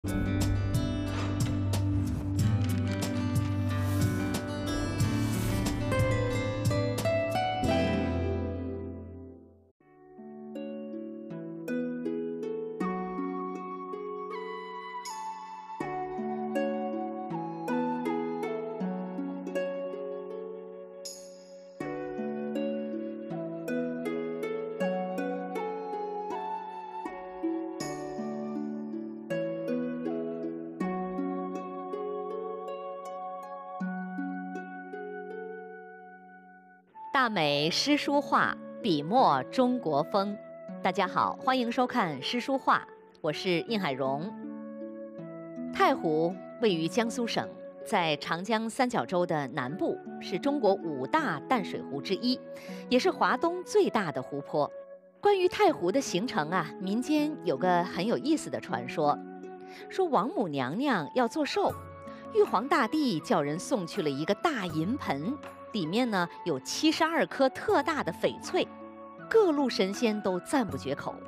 大美诗书画，笔墨中国风。大家好，欢迎收看诗书画，我是应海荣。太湖位于江苏省，在长江三角洲的南部，是中国5大淡水湖之一，也是华东最大的湖泊。关于太湖的形成啊，民间有个很有意思的传说，说王母娘娘要做寿，玉皇大帝叫人送去了一个大银盆，里面呢有72颗特大的翡翠，各路神仙都赞不绝口。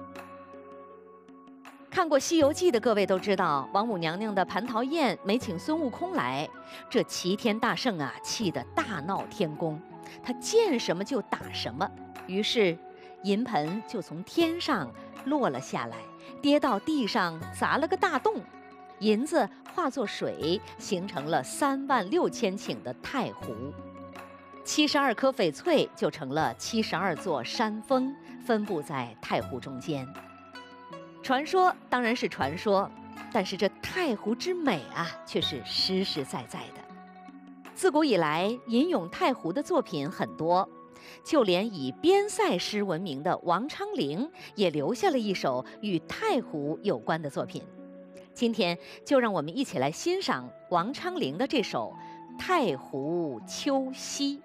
看过《西游记》的各位都知道，王母娘娘的蟠桃宴没请孙悟空来，这齐天大圣啊气得大闹天宫，他见什么就打什么，于是银盆就从天上落了下来，跌到地上砸了个大洞，银子化作水，形成了36000顷的太湖。72颗翡翠就成了72座山峰，分布在太湖中间。传说当然是传说，但是这太湖之美啊，却是实实在在的。自古以来，吟咏太湖的作品很多，就连以边塞诗闻名的王昌龄也留下了一首与太湖有关的作品。今天就让我们一起来欣赏王昌龄的这首《太湖秋夕》。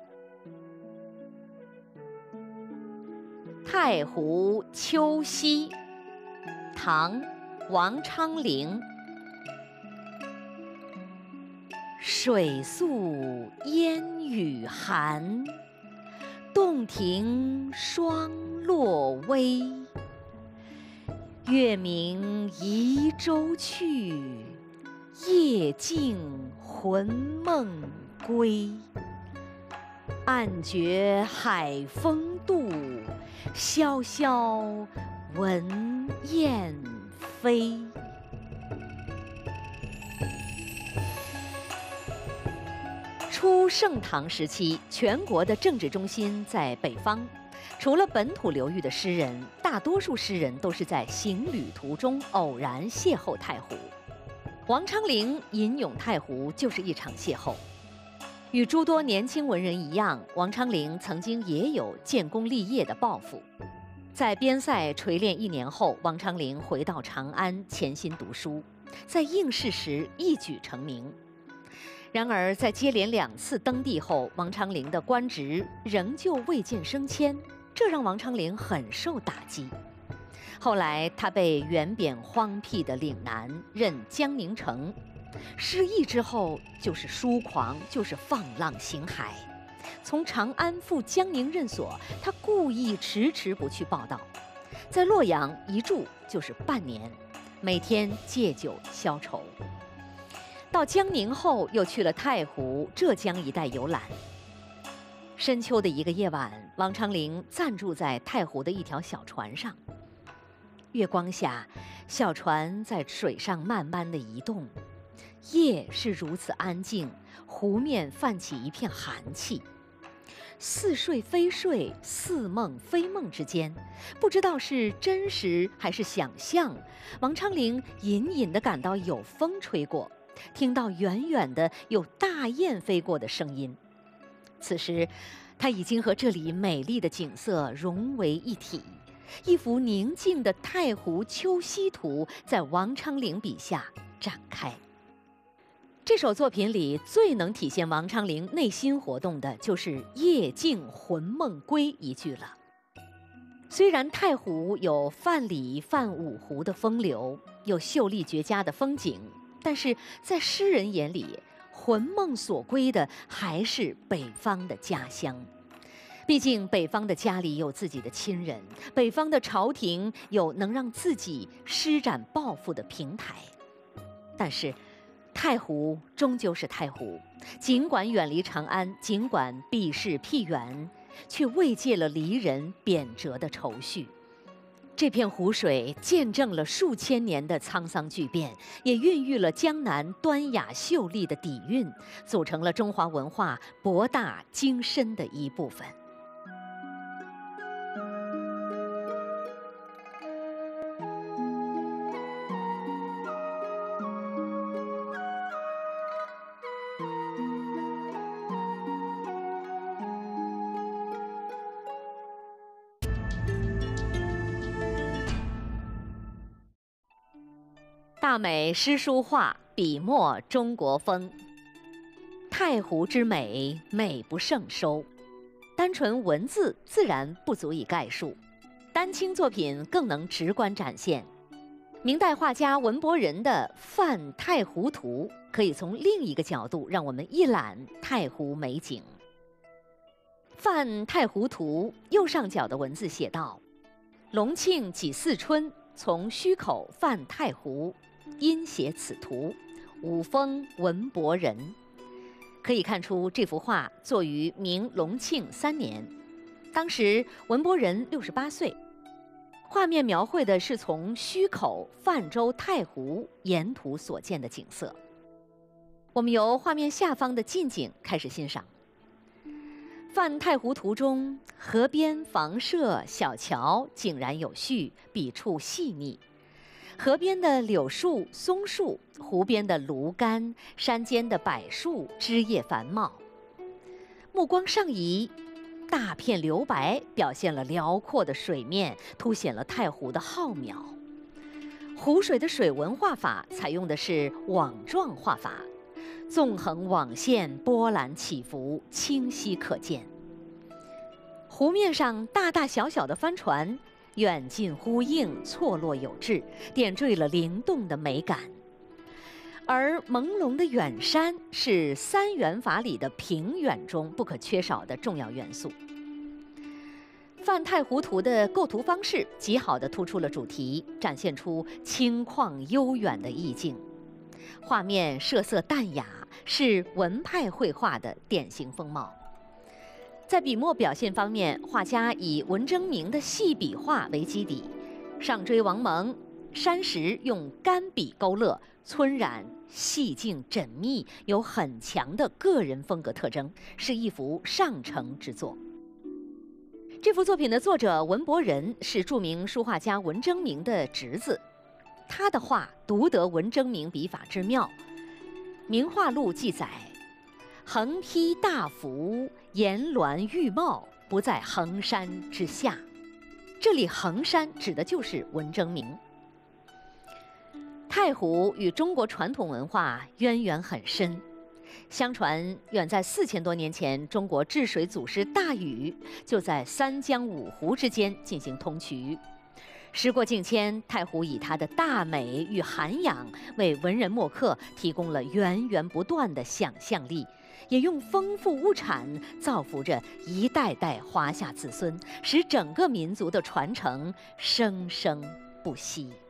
太湖秋夕，唐·王昌龄。水宿烟雨寒，洞庭霜落微。月明移舟去，夜静魂梦归。暗觉海风渡，萧萧闻燕飞。初盛唐时期，全国的政治中心在北方，除了本土流域的诗人，大多数诗人都是在行旅途中偶然邂逅太湖。王昌龄吟咏太湖就是一场邂逅。与诸多年轻文人一样，王昌龄曾经也有建功立业的抱负。在边塞锤炼1年后，王昌龄回到长安潜心读书，在应试时一举成名。然而在接连2次登第后，王昌龄的官职仍旧未见升迁，这让王昌龄很受打击。后来他被原贬荒僻的岭南，任江宁城。失意之后就是疏狂，就是放浪形骸。从长安赴江宁任所，他故意迟迟不去报道，在洛阳一住就是半年，每天借酒消愁。到江宁后，又去了太湖、浙江一带游览。深秋的一个夜晚，王昌龄暂住在太湖的一条小船上。月光下，小船在水上慢慢地移动。夜是如此安静，湖面泛起一片寒气。似睡非睡，似梦非梦之间，不知道是真实还是想象，王昌龄隐隐地感到有风吹过，听到远远的有大雁飞过的声音。此时他已经和这里美丽的景色融为一体，一幅宁静的太湖秋夕图在王昌龄笔下展开。这首作品里最能体现王昌龄内心活动的就是夜静魂梦归一句了。虽然太湖有泛礼泛五湖的风流，有秀丽绝佳的风景，但是在诗人眼里，魂梦所归的还是北方的家乡。毕竟北方的家里有自己的亲人，北方的朝廷有能让自己施展抱负的平台。 但是，太湖终究是太湖，尽管远离长安，尽管避世僻远，却慰藉了离人贬谪的愁绪。这片湖水见证了数千年的沧桑巨变，也孕育了江南端雅秀丽的底蕴，组成了中华文化博大精深的一部分。大美诗书画，笔墨中国风。太湖之美，美不胜收。单纯文字自然不足以概述，丹青作品更能直观展现。明代画家文伯仁的《泛太湖图》可以从另一个角度让我们一览太湖美景。《泛太湖图》右上角的文字写道：“隆庆己巳春，从圩口泛太湖，因写此图，吾封文伯仁。”可以看出，这幅画作于明隆庆3年，当时文伯仁68岁。画面描绘的是从圩口泛舟太湖沿途所见的景色。我们由画面下方的近景开始欣赏。泛太湖图中，河边房舍小桥井然有序，笔触细腻。河边的柳树、松树，湖边的芦竿，山间的柏树，枝叶繁茂。目光上移，大片留白表现了辽阔的水面，凸显了太湖的浩渺。湖水的水纹画法采用的是网状画法，纵横网线，波澜起伏，清晰可见。湖面上大大小小的帆船，远近呼应，错落有致，点缀了灵动的美感。而朦胧的远山是三元法里的平远中不可缺少的重要元素。泛太湖图的构图方式极好地突出了主题，展现出清旷悠远的意境。画面设色淡雅，是文派绘画的典型风貌。在笔墨表现方面，画家以文征明的细笔画为基底，上追王蒙，山石用干笔勾勒，皴染细静缜密，有很强的个人风格特征，是一幅上乘之作。这幅作品的作者文伯仁是著名书画家文征明的侄子，他的画独得文征明笔法之妙。《名画录》记载：“横披大幅，岩峦玉茂，不在衡山之下。”这里衡山指的就是文征明。太湖与中国传统文化渊源很深。相传，远在4000多年前，中国治水祖师大禹就在3江5湖之间进行通衢。时过境迁，太湖以它的大美与涵养，为文人墨客提供了源源不断的想象力，也用丰富物产造福着一代代华夏子孙，使整个民族的传承生生不息。